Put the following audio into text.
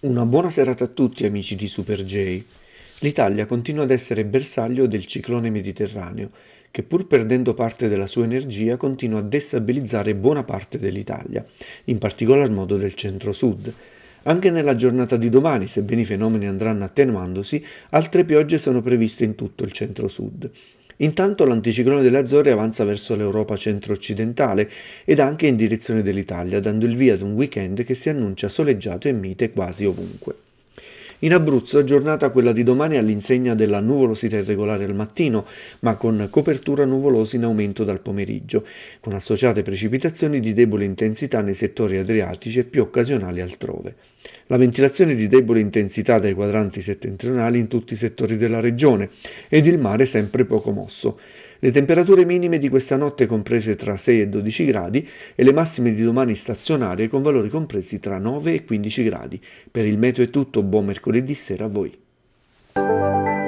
Una buona serata a tutti amici di Super J. L'Italia continua ad essere bersaglio del ciclone mediterraneo, che pur perdendo parte della sua energia continua a destabilizzare buona parte dell'Italia, in particolar modo del centro-sud. Anche nella giornata di domani, sebbene i fenomeni andranno attenuandosi, altre piogge sono previste in tutto il centro-sud. Intanto l'anticiclone delle Azzorre avanza verso l'Europa centro-occidentale ed anche in direzione dell'Italia, dando il via ad un weekend che si annuncia soleggiato e mite quasi ovunque. In Abruzzo, giornata quella di domani all'insegna della nuvolosità irregolare al mattino, ma con copertura nuvolosa in aumento dal pomeriggio, con associate precipitazioni di debole intensità nei settori adriatici e più occasionali altrove. La ventilazione di debole intensità dai quadranti settentrionali in tutti i settori della regione ed il mare sempre poco mosso. Le temperature minime di questa notte comprese tra 6 e 12 gradi e le massime di domani stazionarie con valori compresi tra 9 e 15 gradi. Per il meteo è tutto, buon mercoledì sera a voi.